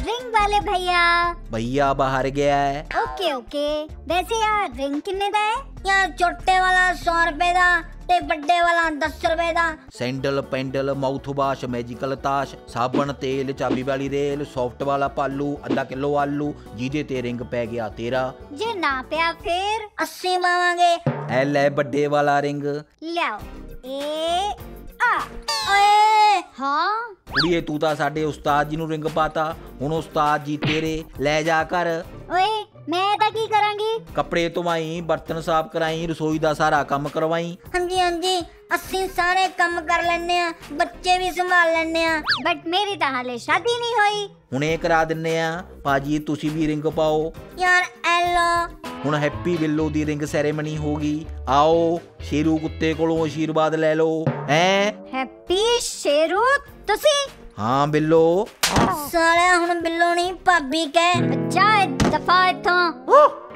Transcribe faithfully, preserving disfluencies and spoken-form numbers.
Ring वाले भैया। भैया बाहर गया है। Okay okay. वैसे यार रिंग किन्ने दा है? यार छोटे वाला सौ रुपए दा ते बड़े वाला दस रुपए दा। सैंडल पेंडल माउथ वाश मैजिकल ताश साबन तेल चाबी वाली रेल सॉफ्ट वाला पालू अद्धा किलो आलू जिदे ते रिंग पै गया तेरा। जे ना पिया फिर अस्सी पावांगे। ऐ लै बड़े वाला रिंग। लियाओ ए आ ओए हाँ कुड़िए तू तां साडे उस्ताद जी नूं रिंग पाता हुण उस्ताद जी तेरे लै जा कर। ओए मैं तां की करांगी? कपड़े धुवाई बर्तन साफ कराई रसोई दा सारा काम करवाई। हाँ जी हाँ जी अस्सी सारे काम कर लैने आ बच्चे भी संभाल लैने आ बट मेरी तां हाले शादी नहीं होई। हुणे करा दिन्ने आ भाजी तुसी भी रिंग पाओ। यार एलो हुण हैप्पी बिल्लो दी रिंग सैरेमनी होगी आओ शेरू कुत्ते कोलों आशीर्वाद ले लो। हैं हैप्पी शेरू तुसी? हाँ बिल्लो। साले हुण बिल्लो नहीं भाभी कह। अच्छा दफा इत्थों।